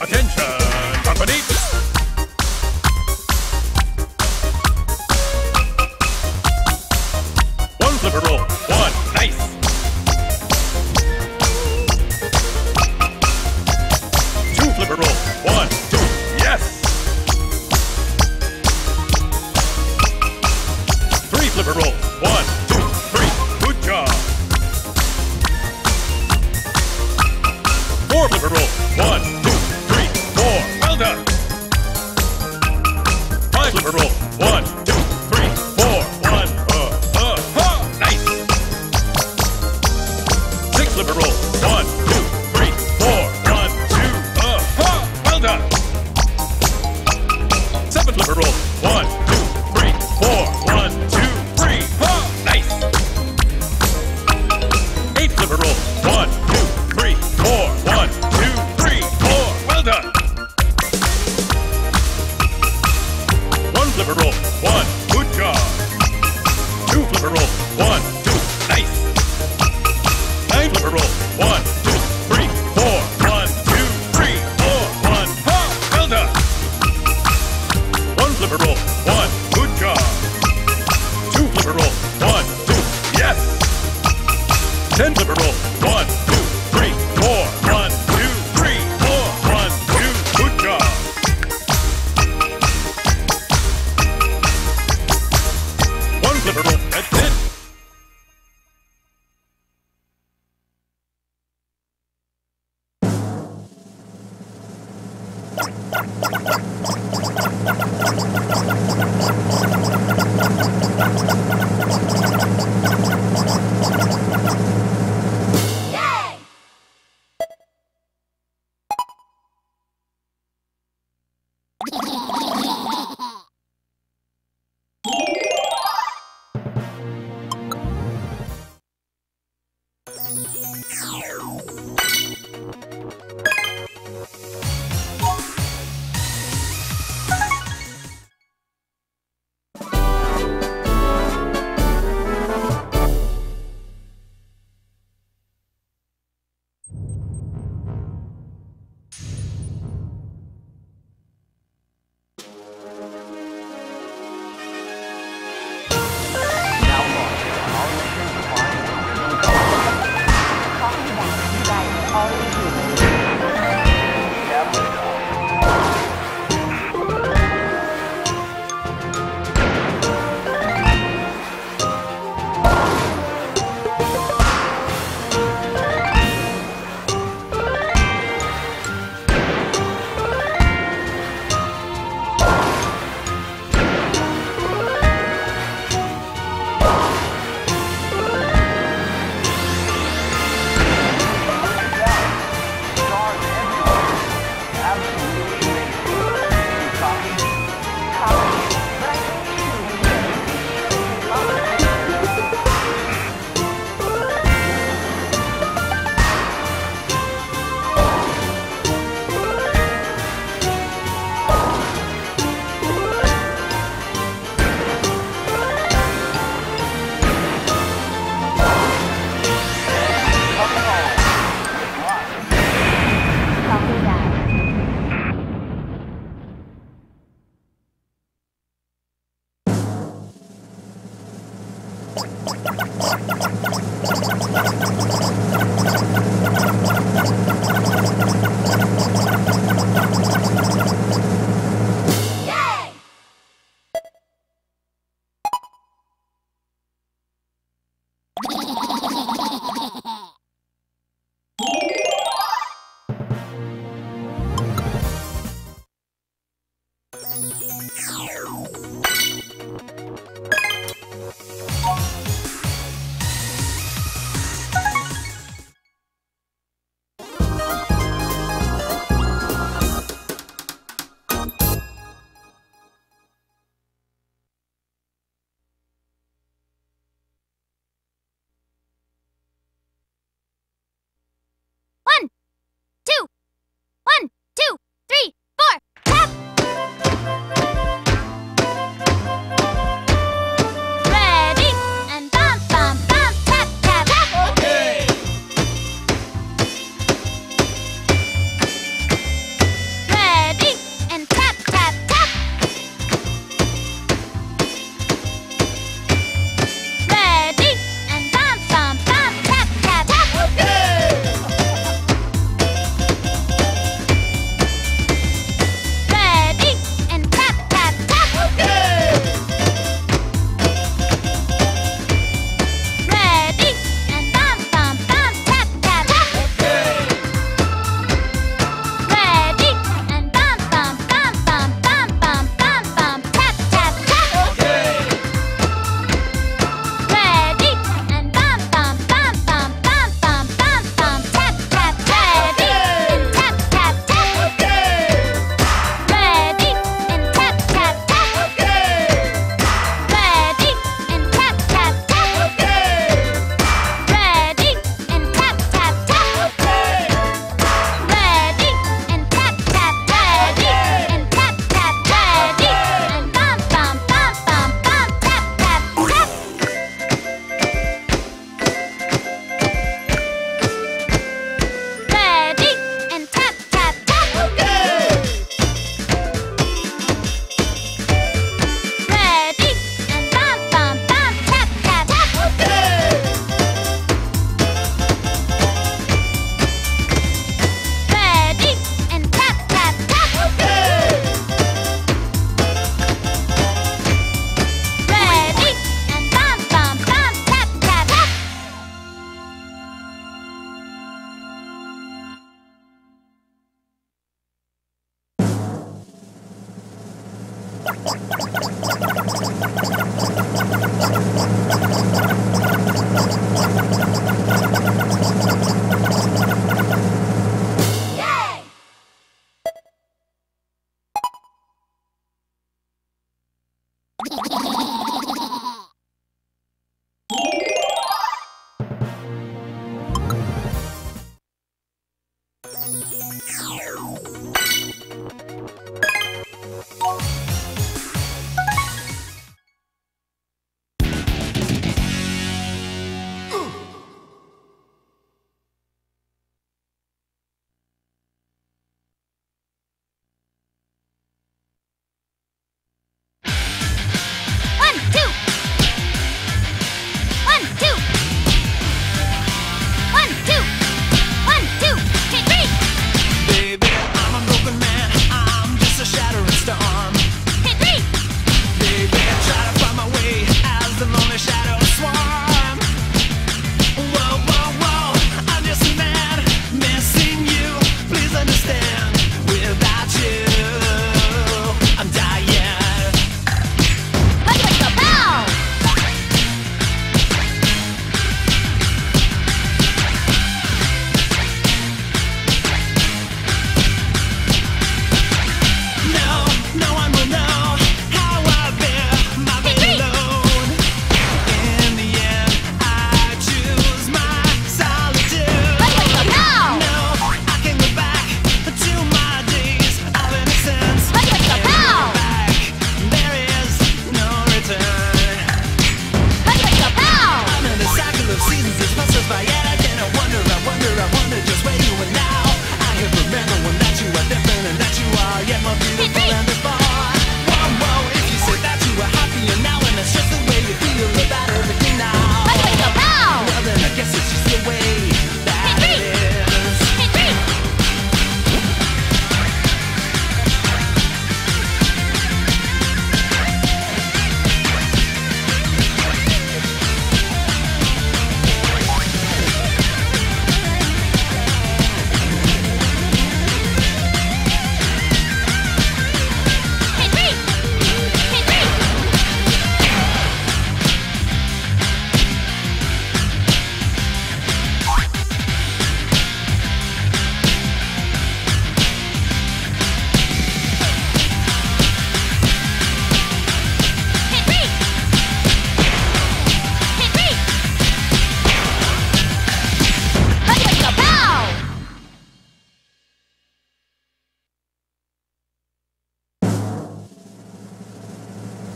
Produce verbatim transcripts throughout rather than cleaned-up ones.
Attention, company! One flipper roll. One. Nice. Two flipper roll. One, two. Yes. Three flipper roll. One, two, three. Good job. Four flipper roll. One, two, three, four. Well done. Five flipper roll. One, two, three, four. One. Uh, uh, ha. Nice. Six flipper roll. One, two, three, four. One, two, uh, ha. Well done. Seven flipper roll. One, two, three, four. One, two, three, ha. Nice. Eight flipper roll. One, two, three, four. One, two, three, four. Well done. One flipper roll. One. Good job. Two flipper roll. One, two. Nice. Nine flipper roll. One, two, three, four. One, two, three, four. One. Ha! Well done. One flipper roll. One. Good job. Two flipper roll. One, two. Yes. Ten flipper roll. One, two, three, four. One, two, three, four. One, two. Good job. One flipper roll. That's it.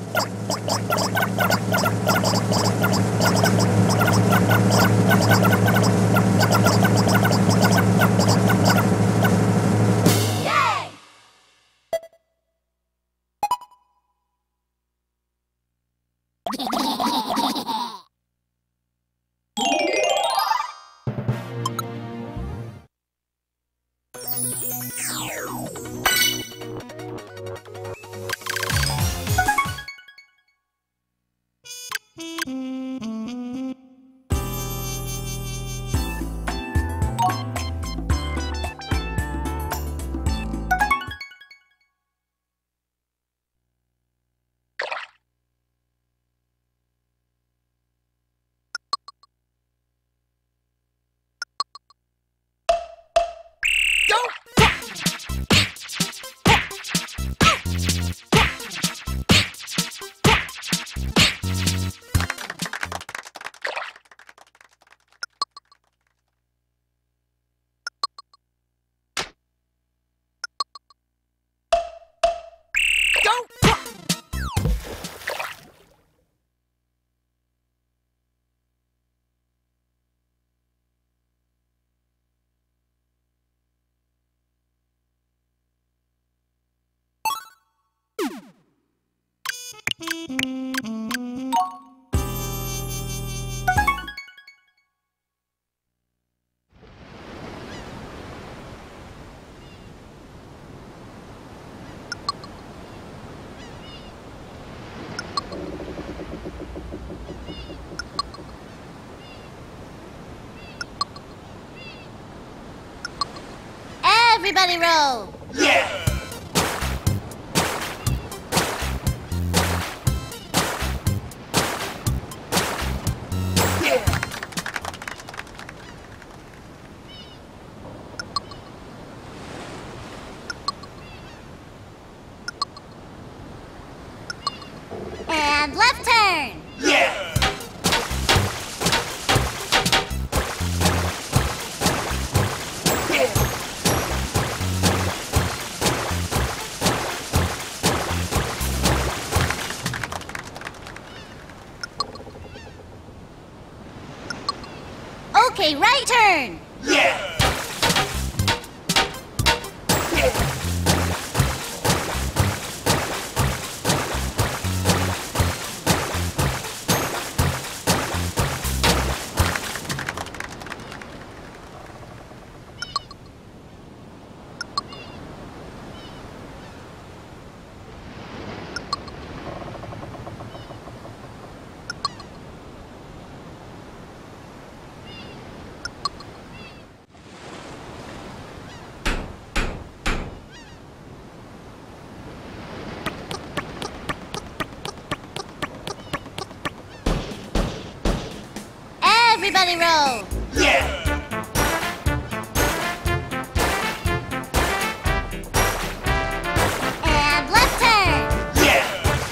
Everybody roll! Yeah! And left turn! Yeah! Okay, right turn! Yeah! Everybody roll! Yeah! And left turn! Yeah!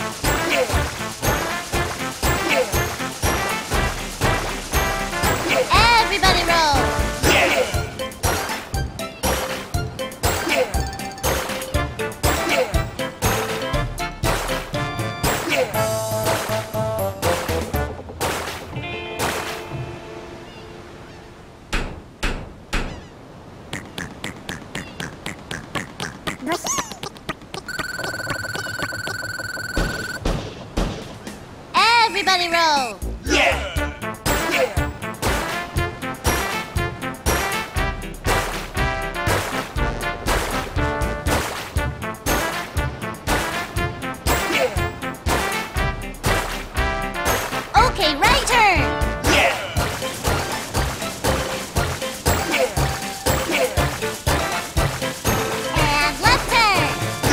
Everybody roll! Everybody roll! Yeah! Okay, right turn! And left turn!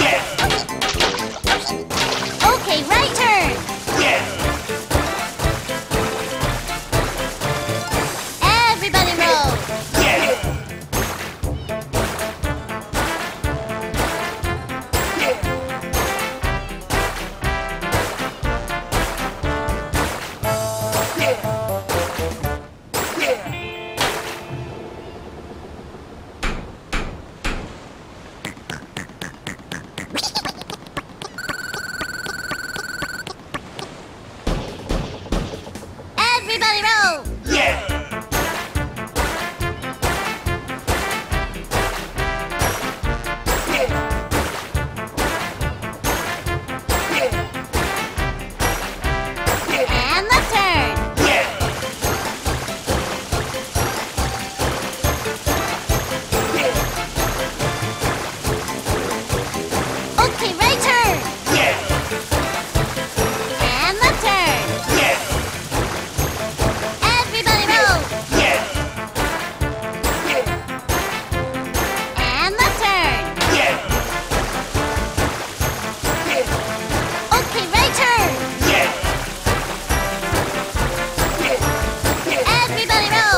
Okay, right turn! Everybody roll! Everybody roll! Yeah! And left turn! Okay, right turn! And left turn! Everybody roll! And left turn! Okay, right turn! Everybody roll!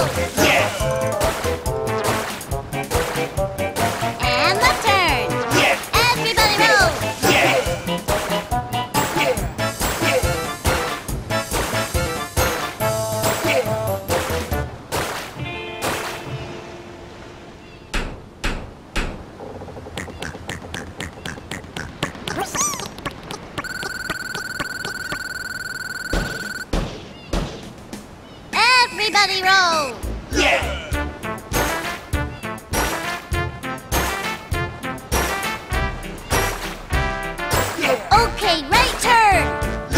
And left turn! Everybody roll! Everybody roll! Okay, right turn!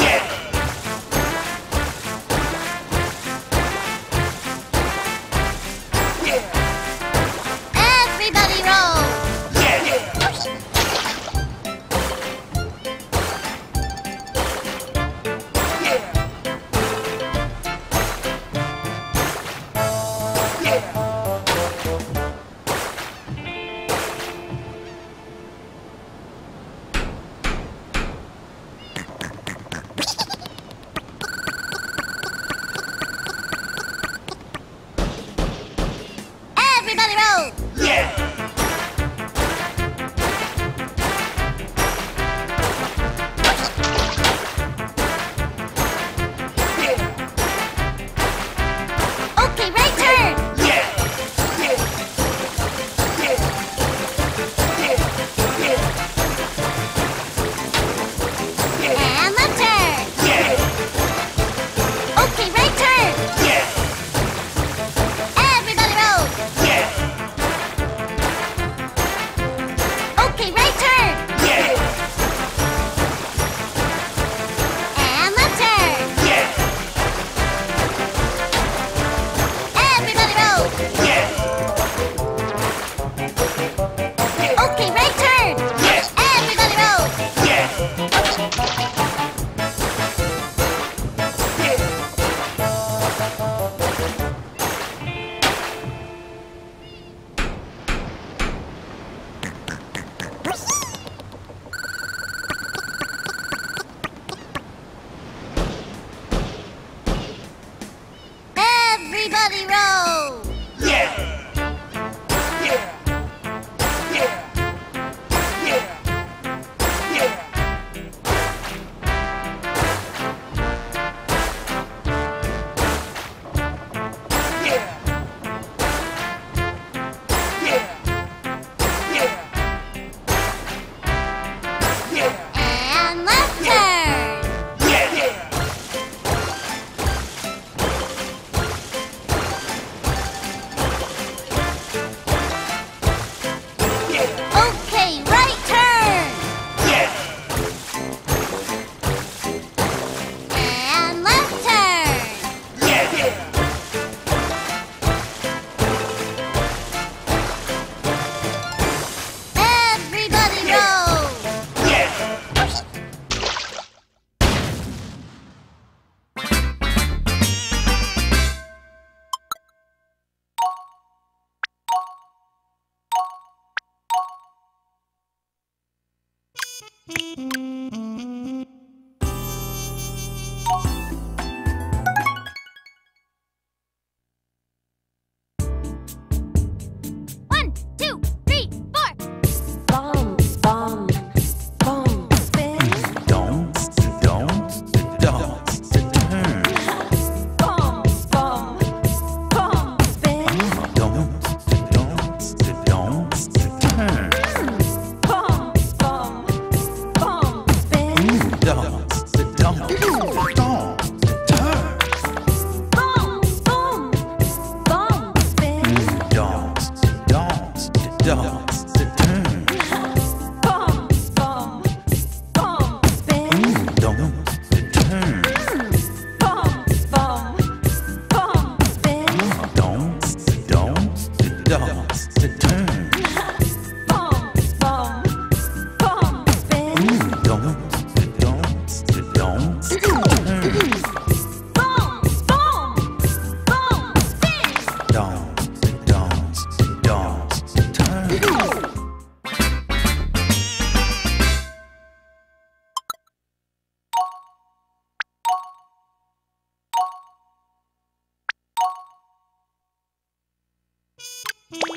Everybody roll! Everybody roll! Okay, right turn! And left turn! Okay, right turn! Everybody roll! Okay, right turn! And left turn! Everybody roll! Okay, right turn! Everybody roll! Everybody roll! And left turn! Okay, right turn! And left turn! Everybody roll! One, two, three, four! Bomb, bomb, bomb, spin. Don't, don't, don't turn. Bomb, bomb, bomb, spin. Don't, don't, don't turn. Bomb, bomb, bomb, spin. Don't, don't, don't turn. Bomb,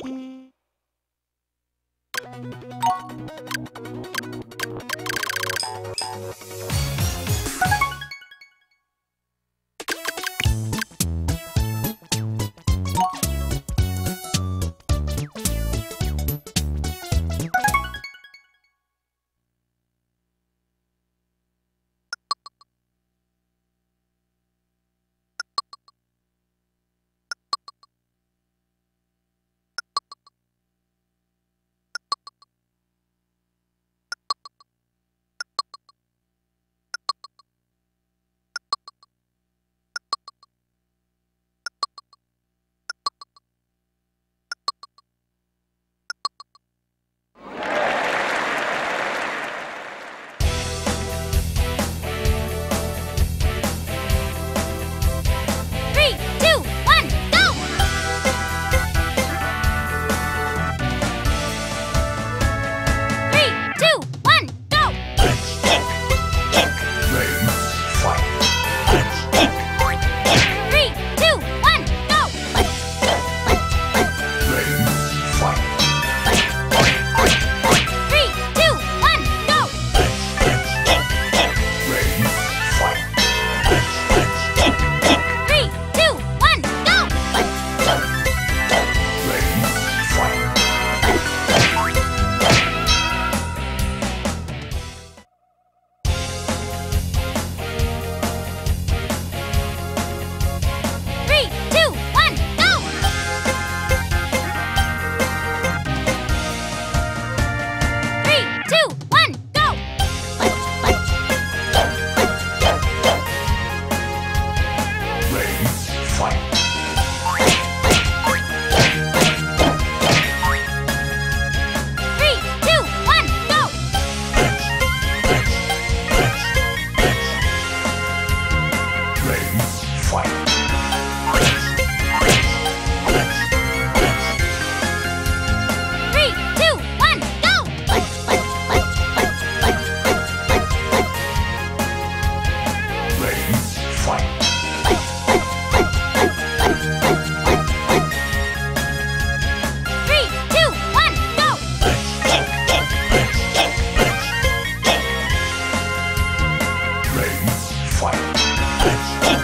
Three, two, one, go! Three, two, one, go! Three, two, one, go! Three, two, one, go! Three, two, one, go! Three, two, one, go! Three, two, one, go! Three, two, one, go! Three, two, one, go! Three, two, one, go! Fight.